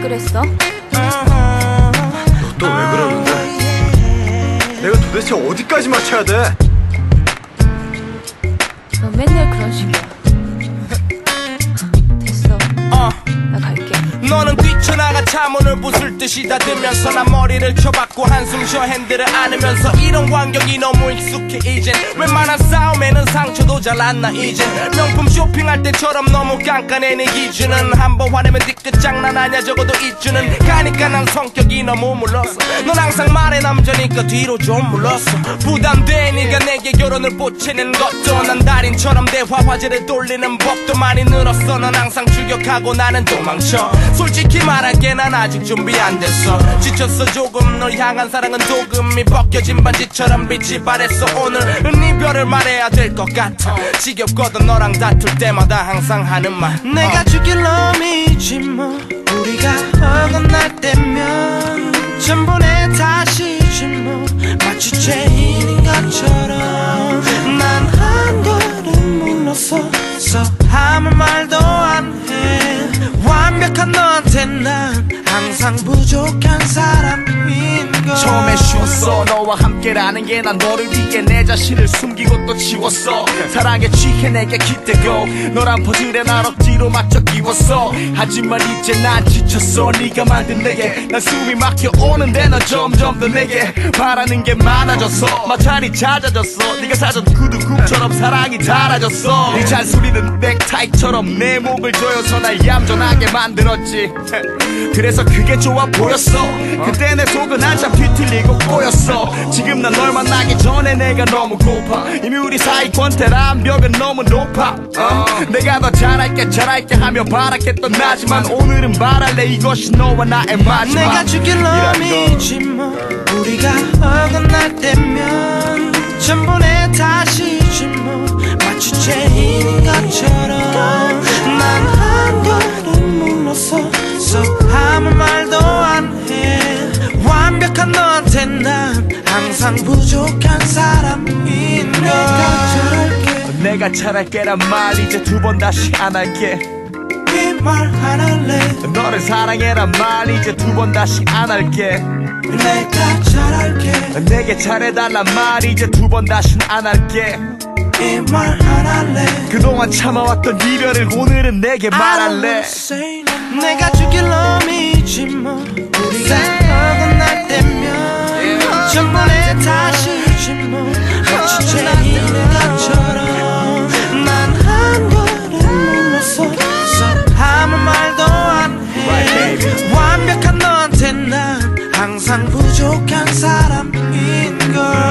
그랬어? 너 또 왜 그러는데? 내가 도대체 어디까지 맞춰야 돼? 너 맨날 그런 식이야. 됐어. 나 갈게. 너는 뛰쳐나가 차문을 부술 듯이 닫으면서 난 머리를 켜봤고 한숨 쉬어 핸들을 안으면서 이런 환경이 너무 익숙해 이젠 웬만한 싸움에는 상처도 잘 안 나 이젠 명품 쇼핑할 때처럼 너무 깐깐해 내 기준은 한번 화내면 뒤끝 장난 아냐 적어도 이주는 가니까 난 성격이 너무 물렀어 넌 항상 말해 남자니까 뒤로 좀 물렀어 부담돼 네가 내게 결혼을 보채는 것도 난 달인처럼 대화 화제를 돌리는 법도 많이 늘었어 넌 항상 출격하고 나는 도망쳐 솔직히 말할게 난 아직 준비 안 됐어 지쳤어 조금 널 향한 사랑은 도금이 벗겨진 반지처럼 빛이 발했어 오늘은 이별을 말해야 될 것 같아 지겹거든 너랑 다툴 때마다 항상 하는 말 내가 죽일 놈이지 뭐 우리가 어긋날 때면 전부 내 탓이지 뭐 마치 죄인인 것처럼 난 한 걸음 물러서서 아무 말도 안 해 완벽한 너한테 난 항상 부족한 사람인 걸 처음에 쉬웠어 너와 함께라는 게 난 너를 위해 내 자신을 숨기고 또 지웠어 사랑에 취해 내게 기대고 너란 퍼즐에 난 억지로 맞춰 끼웠어 하지만 이제 난 지쳤어 네가 만든 내게 난 숨이 막혀오는데 넌 점점 더 내게 바라는 게 많아졌어 마찰이 잦아졌어 네가 사준 구두굽처럼 사랑이 닳아졌어 네 잔소리는 넥타이처럼 내 목을 조여서 날 얌전하게 만들었지 그래서 그게 좋아 보였어 그때 내 속은 한참 뒤틀리고 꼬였어 지금 난 널 만나기 전에 내가 너무 고파 이미 우리 사이 권태란 벽은 너무 높아 내가 더 잘할게 하며 바랐겠던 나지만 오늘은 말할래 이것이 너와 나의 마지막 내가 죽일 놈이지 뭐 우리가 어긋날 때면 전부 내 탓이지 뭐 마치 죄인인 것처럼 난 한 걸음 물러서서 아무 말도 안 해 완벽한 너한테 난 항상 부족한 사람인 걸 내가 잘할게란 말 이제 두 번 다시 안 할게 이 말 안 할래 너를 사랑해란 말 이제 두 번 다시 안 할게 내가 잘할게 내게 잘해달란 말 이제 두 번 다시 안 할게 이 말 안 할래 그동안 참아왔던 이별을 오늘은 내게 말할래 내가 죽일 놈이지 뭐 우리가 어긋날 때면 전부 내 탓이지 뭐 마치 죄인인 것처럼 난 한 걸음 물러서서 아무 말도 안 해 완벽한 너한테 난 항상 부족한 사람인 걸